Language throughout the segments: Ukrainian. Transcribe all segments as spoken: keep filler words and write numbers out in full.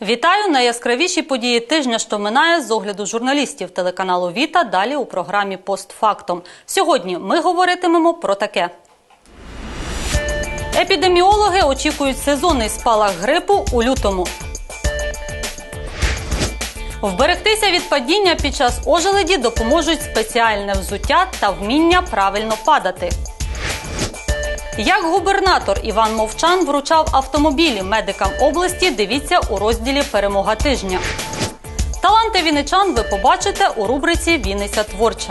Вітаю! Найяскравіші події тижня, що минає, з огляду журналістів телеканалу «Віта», далі у програмі «Постфактум». Сьогодні ми говоритимемо про таке. Епідеміологи очікують сезонний спалах грипу у лютому. Вберегтися від падіння під час ожеледі допоможуть спеціальне взуття та вміння правильно падати. Як губернатор Іван Мовчан вручав автомобілі медикам області, дивіться у розділі «Перемога тижня». Таланти вінничан ви побачите у рубриці «Вінниця творча».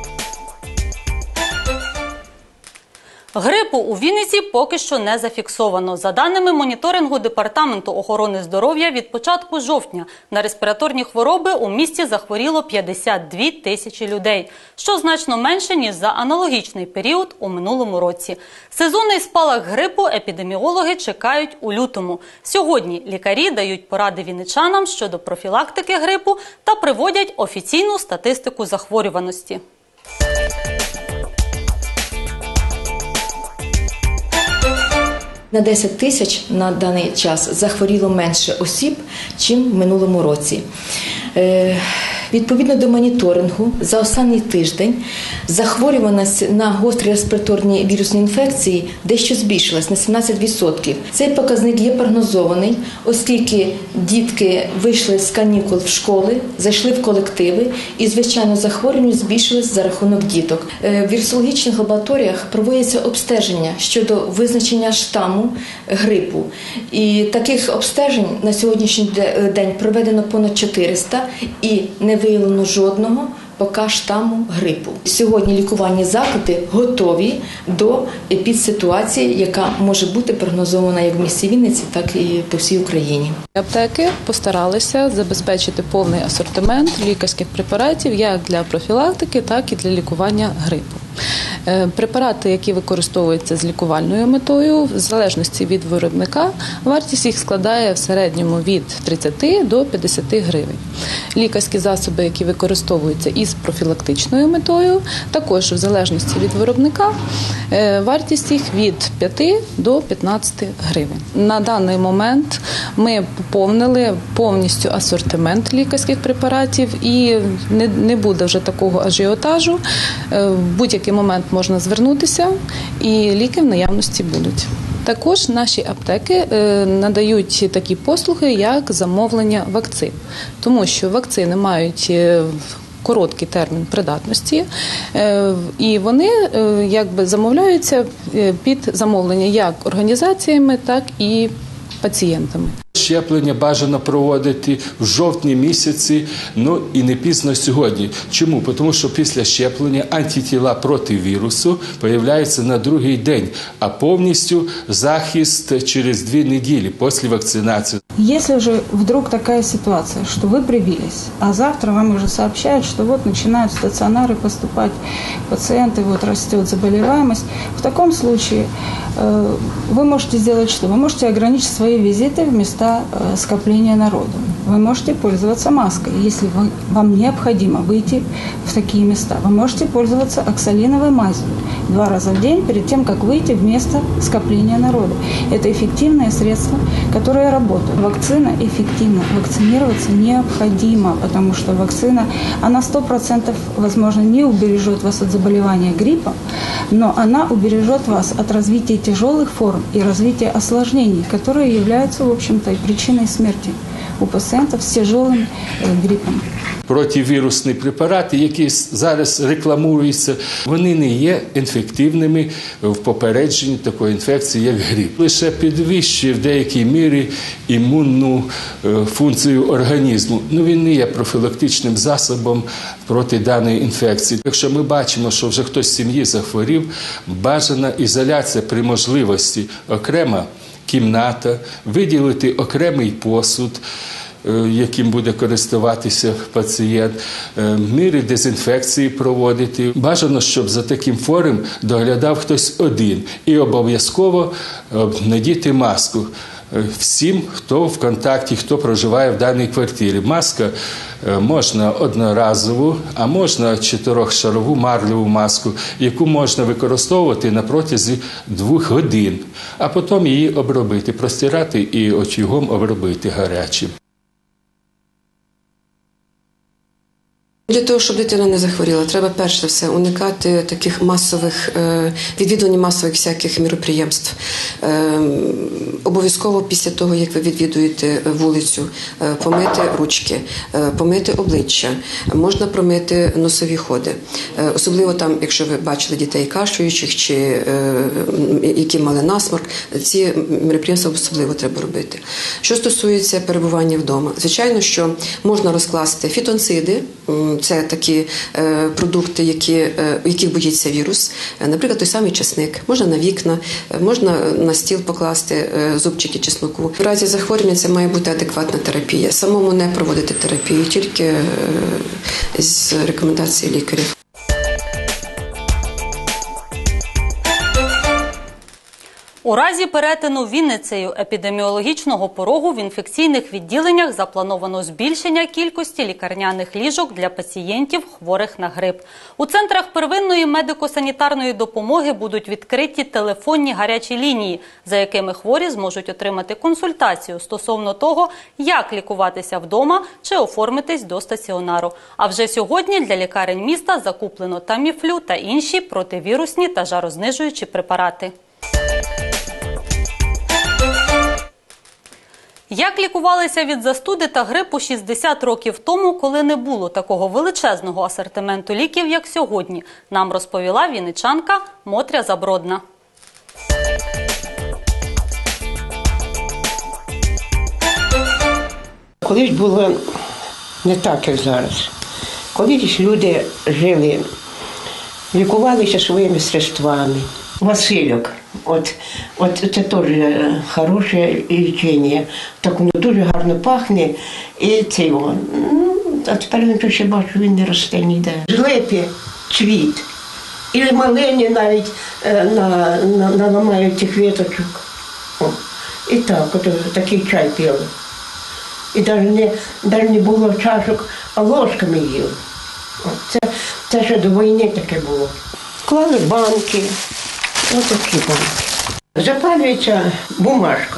Грипу у Вінниці поки що не зафіксовано. За даними моніторингу Департаменту охорони здоров'я, від початку жовтня на респіраторні хвороби у місті захворіло п'ятдесят дві тисячі людей, що значно менше, ніж за аналогічний період у минулому році. Сезонний спалах грипу епідеміологи чекають у лютому. Сьогодні лікарі дають поради вінничанам щодо профілактики грипу та приводять офіційну статистику захворюваності. На десять тисяч на даний час захворіло менше осіб, чим в минулому році. Е, відповідно до моніторингу, за останній тиждень захворюваність на гострі респіраторні вірусні інфекції дещо збільшилась на сімнадцять відсотків. Цей показник є прогнозований, оскільки дітки вийшли з канікул в школи, зайшли в колективи і, звичайно, захворюваність збільшилась за рахунок діток. В вірусологічних лабораторіях проводяться обстеження щодо визначення штаму грипу. І таких обстежень на сьогоднішній день проведено понад чотириста і не виявлено жодного поки штаму грипу. Сьогодні лікувальні заклади готові до епідситуації, яка може бути прогнозована як в місті Вінниці, так і по всій Україні. Аптеки постаралися забезпечити повний асортимент лікарських препаратів як для профілактики, так і для лікування грипу. Препарати, які використовуються з лікувальною метою, в залежності від виробника, вартість їх складає в середньому від тридцяти до п'ятдесяти гривень. Лікарські засоби, які використовуються із профілактичною метою, також в залежності від виробника, вартість їх від п'яти до п'ятнадцяти гривень. На даний момент ми поповнили повністю асортимент лікарських препаратів і не, не буде вже такого ажіотажу. В будь-який момент можна звернутися і ліки в наявності будуть. Також наші аптеки надають такі послуги, як замовлення вакцин, тому що вакцини мають короткий термін придатності, і вони якби замовляються під замовлення як організаціями, так і пацієнтами. Щеплення бажано проводити в жовтні місяці, ну і не пізно сьогодні. Чому? Тому що після щеплення антитіла проти вірусу появляються на другий день, а повністю захист через дві неділі після вакцинації. Если же вдруг такая ситуация, что вы привились, а завтра вам уже сообщают, что вот начинают в стационары поступать пациенты, вот растет заболеваемость, в таком случае э, вы можете сделать что? Вы можете ограничить свои визиты в места э, скопления народу. Вы можете пользоваться маской, если вы, вам необходимо выйти в такие места. Вы можете пользоваться оксалиновой мазью два раза в день перед тем, как выйти в место скопления народа. Это эффективное средство, которое работает. Вакцина эффективна. Вакцинироваться необходимо, потому что вакцина, она сто процентов, возможно, не убережет вас от заболевания гриппом, но она убережет вас от развития тяжелых форм и развития осложнений, которые являются, в общем-то, и причиной смерти у пациентов с тяжелым гриппом. Противірусні препарати, які зараз рекламуються, вони не є ефективними в попередженні такої інфекції, як грип. Лише підвищує в деякій мірі імунну функцію організму. Ну, він не є профілактичним засобом проти даної інфекції. Якщо ми бачимо, що вже хтось з сім'ї захворів, бажана ізоляція при можливості, окрема кімната, виділити окремий посуд, яким буде користуватися пацієнт, міри дезінфекції проводити. Бажано, щоб за таким хворим доглядав хтось один. І обов'язково надіти маску всім, хто в контакті, хто проживає в даній квартирі. Маска можна одноразову, а можна чотирьохшарову марлеву маску, яку можна використовувати на протязі двох годин, а потім її обробити, простирати і очагом обробити гарячим. Для того, щоб дитина не захворіла, треба перш за все уникати таких масових, відвідування масових всяких міроприємств. Обов'язково після того, як ви відвідуєте вулицю, помити ручки, помити обличчя, можна промити носові ходи. Особливо там, якщо ви бачили дітей кашлюючих чи які мали насморк, ці міроприємства особливо треба робити. Що стосується перебування вдома, звичайно, що можна розкласти фітонциди. Це такі е, продукти, які, е, яких боїться вірус. Е, наприклад, той самий чесник. Можна на вікна, е, можна на стіл покласти е, зубчики чесноку. В разі захворювання це має бути адекватна терапія. Самому не проводити терапію, тільки е, з рекомендації лікарів. У разі перетину Вінницею епідеміологічного порогу в інфекційних відділеннях заплановано збільшення кількості лікарняних ліжок для пацієнтів, хворих на грип. У центрах первинної медико-санітарної допомоги будуть відкриті телефонні гарячі лінії, за якими хворі зможуть отримати консультацію стосовно того, як лікуватися вдома чи оформитись до стаціонару. А вже сьогодні для лікарень міста закуплено Таміфлю та інші противірусні та жарознижуючі препарати. Як лікувалися від застуди та грипу шістдесят років тому, коли не було такого величезного асортименту ліків, як сьогодні, нам розповіла вінничанка Мотря Забродна. Колись було не так, як зараз. Колись люди жили, лікувалися своїми средствами. Васильок, от, от це теж хороше лічення, так воно дуже гарно пахне, і це його, ну, а тепер він ще бачу, він не росте ніде. З липи цвіт, і малині навіть е, на, на, наламають цих віточок. О, і так, от такий чай пили. І навіть не, навіть не було чашок, а ложками їли. Це, це ще до війни таке було. Клали банки. Ось такі банки. Запалюється бумажка.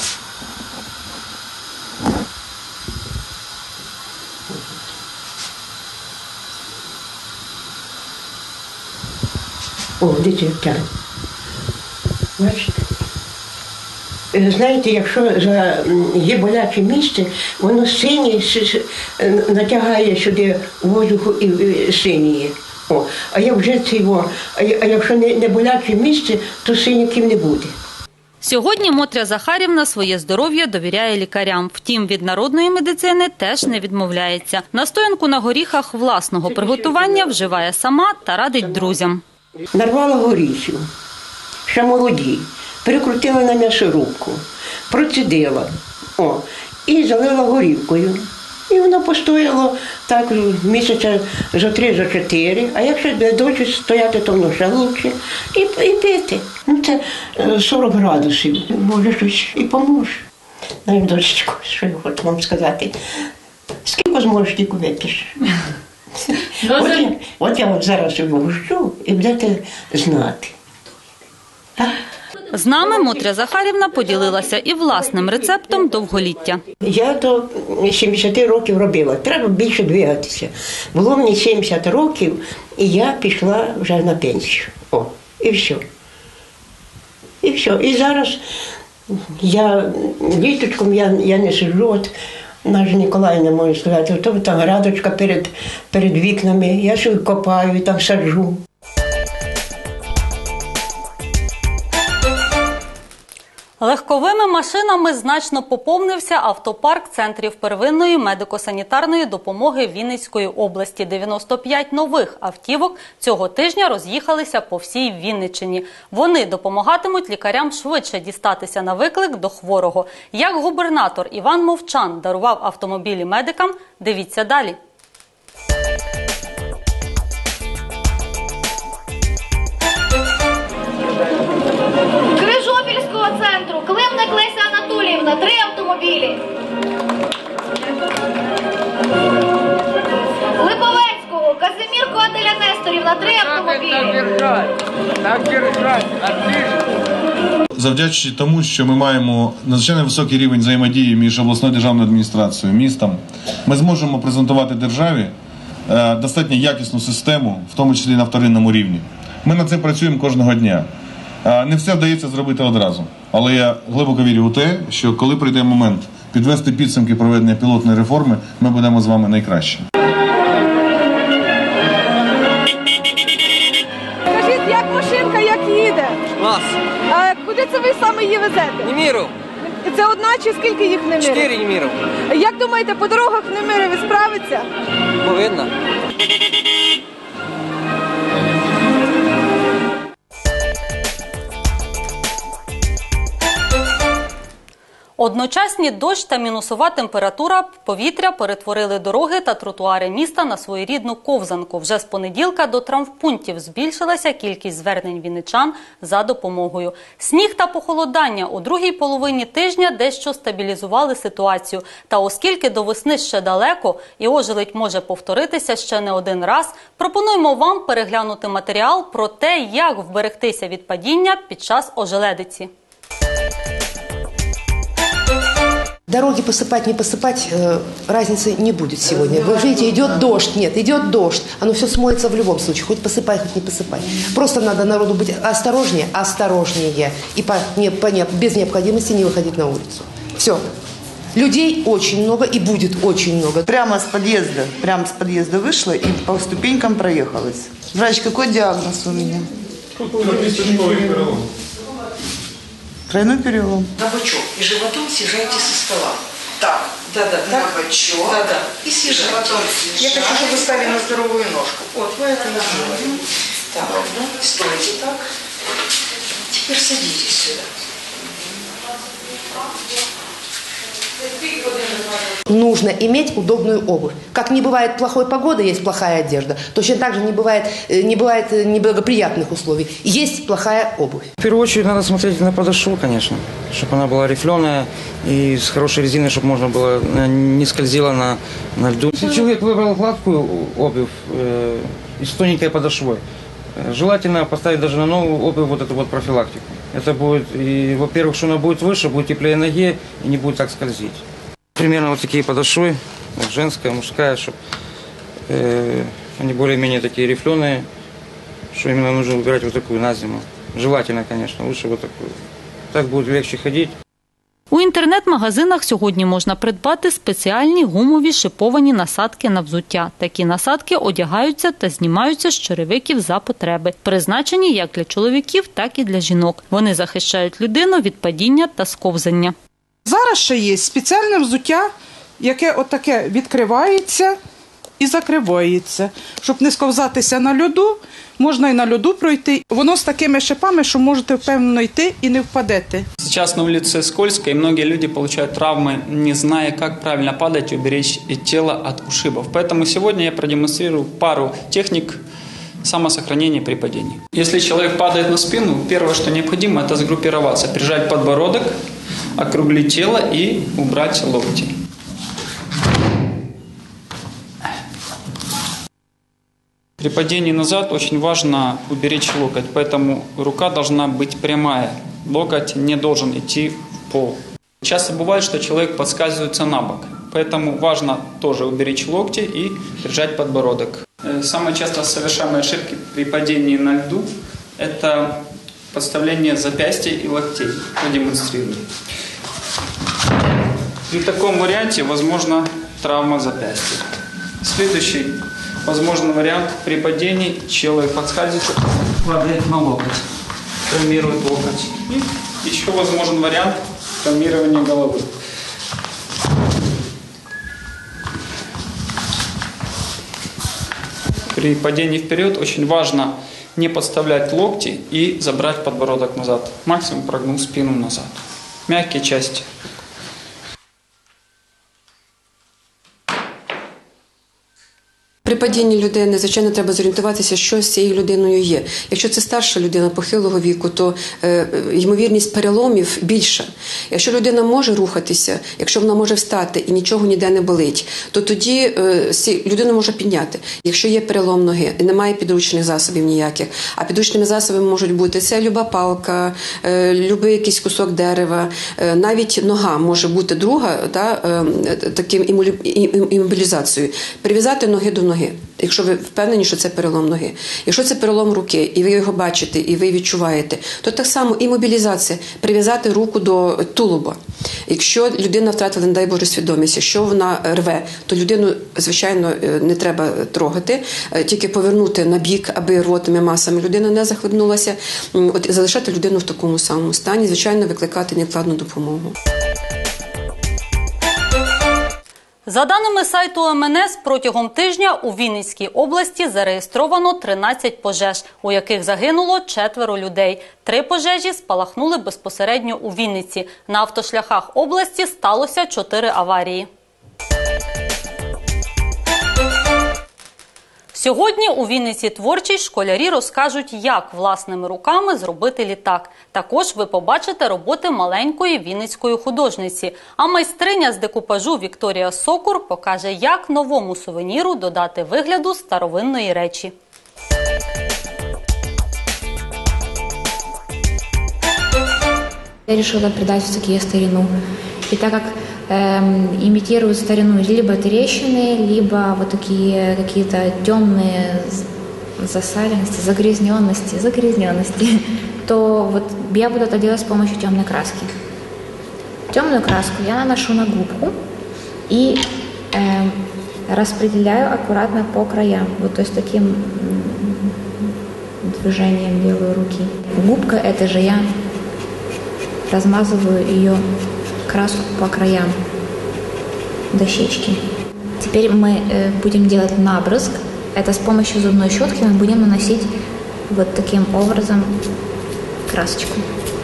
О, дивіться, як. Бачите? Знаєте, якщо є боляче місце, воно синє натягає сюди воздуху і синіє. О, а як вже це його, а якщо не, не боляче місце, то синяків не буде. Сьогодні Мотря Захарівна своє здоров'я довіряє лікарям. Втім, від народної медицини теж не відмовляється. Настоянку на горіхах власного приготування вживає сама та радить друзям. Нарвала горіхів, ще молоді, перекрутила на м'ясорубку, процідила, о, і залила горілкою. І воно постояло так місяця за три, за чотири, а якщо досі стояти, то воно ще краще. І, і пити. Ну, це сорок градусів, може щось і поможе. Навіть дочечко, що я хочу вам сказати. Скільки зможеш, тільки вип'єш. От я, от я от зараз його гущу і будете знати. Так? З нами Мотря Захарівна поділилася і власним рецептом довголіття. Я до сімдесят років робила, треба більше двигатися. Було мені сімдесят років, і я пішла вже на пенсію. О, і все. І все. І зараз я літочком я, я не сиджу, от наш Ніколай не може сказати, то там градочка перед, перед вікнами, я ще копаю, там саджу. Легковими машинами значно поповнився автопарк центрів первинної медико-санітарної допомоги Вінницької області. дев'яносто п'ять нових автівок цього тижня роз'їхалися по всій Вінниччині. Вони допомагатимуть лікарям швидше дістатися на виклик до хворого. Як губернатор Іван Мовчан дарував автомобілі медикам, дивіться далі. Центру Климник Леся Анатоліївна, три автомобілі. Липовецького Казимірко Аделя Несторівна, три автомобілі. Завдячуючи тому, що ми маємо надзвичайно високий рівень взаємодії між обласною державною адміністрацією, містом, ми зможемо презентувати державі е, достатньо якісну систему, в тому числі на вторинному рівні. Ми над цим працюємо кожного дня. Е, не все вдається зробити одразу. Але я глибоко вірю у те, що коли прийде момент підвести підсумки проведення пілотної реформи, ми будемо з вами найкращі. Скажіть, як машинка, як їде? Клас. А куди це ви саме її везете? Неміров. Це одна чи скільки їх Немирів? Чотири Неміров. Як думаєте, по дорогах Немирові справиться? Повинна. Одночасні дощ та мінусова температура повітря перетворили дороги та тротуари міста на своєрідну ковзанку. Вже з понеділка до травмпунктів збільшилася кількість звернень вінничан за допомогою. Сніг та похолодання у другій половині тижня дещо стабілізували ситуацію. Та оскільки до весни ще далеко і ожеледь може повторитися ще не один раз, пропонуємо вам переглянути матеріал про те, як вберегтися від падіння під час ожеледиці. Дороги посыпать, не посыпать, э, разницы не будет сегодня. Вы видите, идет дождь. Нет, идет дождь. Оно все смоется в любом случае. Хоть посыпай, хоть не посыпай. Просто надо народу быть осторожнее, осторожнее. И по, не, по, не, без необходимости не выходить на улицу. Все. Людей очень много и будет очень много. Прямо с подъезда, прямо с подъезда вышла и по ступенькам проехалась. Врач, какой диагноз у меня? Кісточковий перелом. Тройной перелом. На бочок и животом съезжайте со стола. Так, да-да, на бочок. Да-да. И съезжайте. Я хочу, чтобы вы стали на здоровую ножку. Вот, вы это сделали. Так, стойте так. Теперь садитесь сюда. Нужно иметь удобную обувь. Как не бывает плохой погоды, есть плохая одежда. Точно так же не бывает, не бывает неблагоприятных условий. Есть плохая обувь. В первую очередь надо смотреть на подошву, конечно, чтобы она была рифленая и с хорошей резиной, чтобы можно было не скользила на, на льду. Если человек выбрал гладкую обувь э, и с тоненькой подошвой, желательно поставить даже на новую обувь вот эту вот профилактику. Это будет, и, во-первых, что она будет выше, будет теплее ноге и не будет так скользить. Примерно вот такие подошвы, женская, мужская, чтобы э, они более-менее такие рифленые, что именно нужно выбирать вот такую на зиму. Желательно, конечно, лучше вот такую. Так будет легче ходить. У інтернет-магазинах сьогодні можна придбати спеціальні гумові шиповані насадки на взуття. Такі насадки одягаються та знімаються з черевиків за потреби. Призначені як для чоловіків, так і для жінок. Вони захищають людину від падіння та сковзання. Зараз ще є спеціальне взуття, яке отаке відкривається і закривається. Щоб не сковзатися на льоду, можна і на льоду пройти. Воно з такими шипами, що можете впевнено йти і не впадете. Сейчас на улице скользко, и многие люди получают травмы, не зная, как правильно падать и уберечь тело от ушибов. Поэтому сегодня я продемонстрирую пару техник самосохранения при падении. Если человек падает на спину, первое, что необходимо, это сгруппироваться, прижать подбородок, округлить тело и убрать локти. При падении назад очень важно уберечь локоть, поэтому рука должна быть прямая, локоть не должен идти в пол. Часто бывает, что человек подскальзывается на бок, поэтому важно тоже уберечь локти и прижать подбородок. Самые часто совершаемые ошибки при падении на льду – это подставление запястья и локтей. Продемонстрирую. При таком варианте возможна травма запястья. Следующий возможный вариант – при падении человек подскальзывается, падает на локоть, травмирует локоть. И еще возможен вариант травмирования головы. При падении вперед очень важно не подставлять локти и забрать подбородок назад. Максимум прогнул спину назад. Мягкие части. При падінні людини, звичайно, треба зорієнтуватися, що з цією людиною є. Якщо це старша людина похилого віку, то е, ймовірність переломів більша. Якщо людина може рухатися, якщо вона може встати і нічого ніде не болить, то тоді е, людину може підняти. Якщо є перелом ноги і немає підручних засобів ніяких, а підручними засобами можуть бути це люба палка, е, любий якийсь кусок дерева, е, навіть нога може бути друга, та, е, таким імобілізацією. Прив'язати ноги до ноги. ноги. Якщо ви впевнені, що це перелом ноги. Якщо це перелом руки, і ви його бачите, і ви відчуваєте, то так само і мобілізація. Прив'язати руку до тулуба. Якщо людина втратила, не дай Боже, свідомість, якщо вона рве, то людину, звичайно, не треба трогати, тільки повернути на бік, аби рвотними масами людина не захлебнулася. От залишати людину в такому самому стані, звичайно, викликати невідкладну допомогу. За даними сайту ем ен ес, протягом тижня у Вінницькій області зареєстровано тринадцять пожеж, у яких загинуло четверо людей. Три пожежі спалахнули безпосередньо у Вінниці. На автошляхах області сталося чотири аварії. Сьогодні у Вінниці творчій школярі розкажуть, як власними руками зробити літак. Також ви побачите роботи маленької вінницької художниці. А майстриня з декупажу Вікторія Сокур покаже, як новому сувеніру додати вигляду старовинної речі. Я решила придать все-таки старину. И так как э, имитируют старину либо трещины, либо вот такие какие-то темные засаленности, загрязненности, загрязненности, то вот я буду это делать с помощью темной краски. Темную краску я наношу на губку и э, распределяю аккуратно по краям, вот то есть таким движением левой руки. Губка это же я размазываю ее краску по краям дощечки. Теперь мы э, будем делать набрызг. Это с помощью зубной щетки мы будем наносить вот таким образом красочку.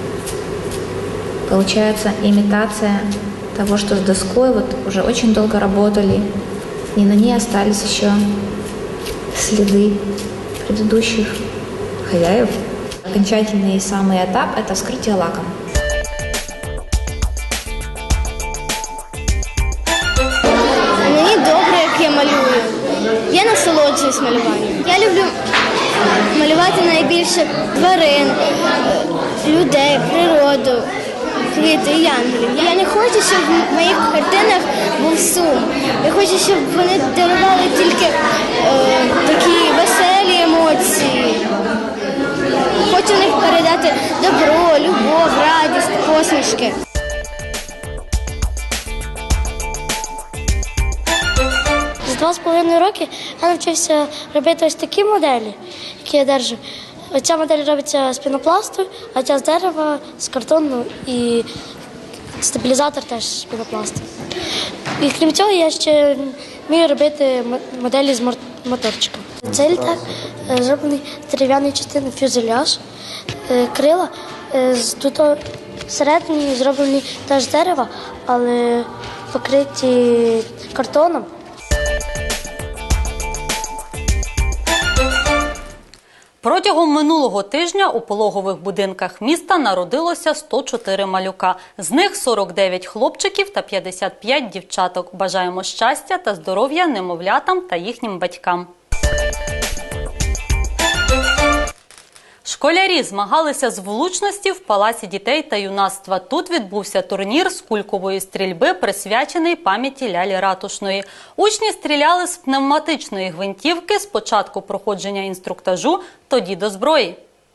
Получается имитация того, что с доской вот уже очень долго работали, и на ней остались еще следы предыдущих хозяев. Окончательный самый этап – это вскрытие лаком. Мені добре, як я малюю. Я насолоджуюсь малюванням. Я люблю малювати найбільше тварин, людей, природу, квіти і янголів. Я не хочу, щоб в моїх картинах був сум. Я хочу, щоб вони дарували тільки е, такі веселі емоції. Хочу в них передати добро, любов, радість, посмішки. За два з половиною роки я навчився робити ось такі моделі, які я держу. Ця модель робиться з пінопласту, а ця з дерева, з картону і стабілізатор теж з пінопласту. І крім цього, я ще вмію робити моделі з моторчиком. Цей літак зроблений з дерев'яної частини фюзеляж, крила, тут всередині зроблені теж з дерева, але покриті картоном. Протягом минулого тижня у пологових будинках міста народилося сто чотири малюка. З них сорок дев'ять хлопчиків та п'ятдесят п'ять дівчаток. Бажаємо щастя та здоров'я немовлятам та їхнім батькам. Школярі змагалися з влучності в Палаці дітей та юнацтва. Тут відбувся турнір з кулькової стрільби, присвячений пам'яті Лялі Ратушної. Учні стріляли з пневматичної гвинтівки, спочатку проходження інструктажу, тоді до зброї.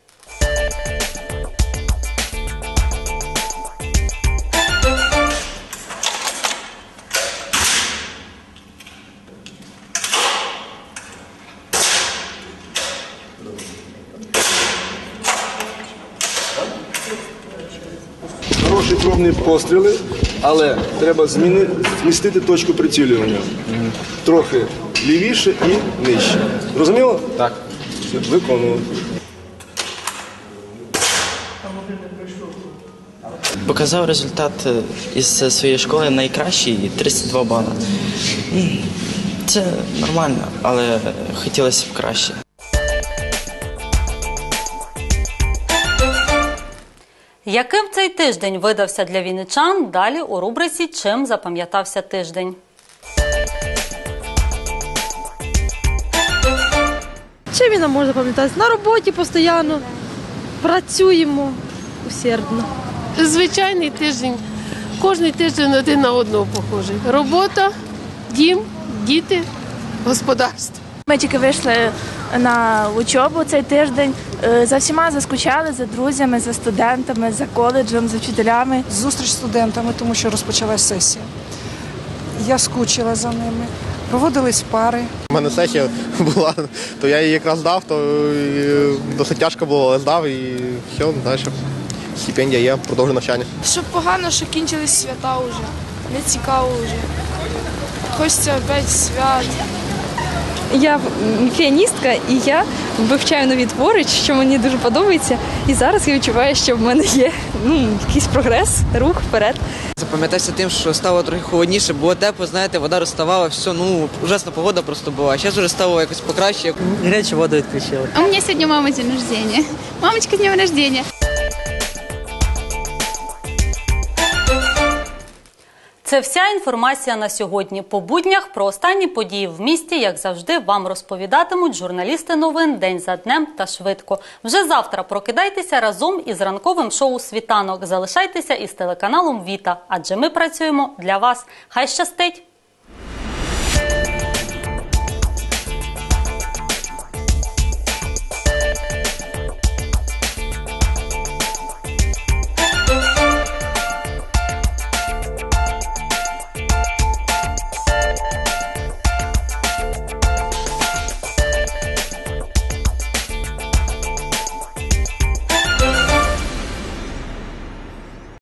Хороші пробні постріли, але треба зміни, змістити точку прицілювання. Трохи лівіше і нижче. Зрозуміло? Так. Виконуємо. Показав результат із своєї школи найкращий – тридцять два бали. Це нормально, але хотілося б краще. Яким цей тиждень видався для вінничан, далі у рубриці «Чим запам'ятався тиждень». Чим він нам може запам'ятатися? На роботі постійно, працюємо усердно. Звичайний тиждень. Кожний тиждень один на одного похожий. Робота, дім, діти, господарство. Ми тільки вийшли на учобу цей тиждень. За всіма заскучали, за друзями, за студентами, за коледжем, за вчителями. Зустріч з студентами, тому що розпочалась сесія. Я скучила за ними. Проводились пари. У мене сесія була, то я її якраз здав, то досить тяжко було, але здав і все, далі. Стипендія є, продовжую навчання. Щоб погано, що кінчились свята вже. Не цікаво вже. Хочеться опять свят. Я піаністка і я вивчаю нові твори, що мені дуже подобається. І зараз я відчуваю, що в мене є ну, якийсь прогрес, рух вперед. Запам'ятався тим, що стало трохи холодніше, було тепло, знаєте, вода розставала, все, ну, ужасна погода просто була. А зараз вже стало якось покраще. Гарячу воду відключили. У мене сьогодні мама день рождения. Мамочка, з днем рождения. Це вся інформація на сьогодні. По буднях про останні події в місті, як завжди, вам розповідатимуть журналісти новин день за днем та швидко. Вже завтра прокидайтеся разом із ранковим шоу «Світанок». Залишайтеся із телеканалом «Віта», адже ми працюємо для вас. Хай щастить!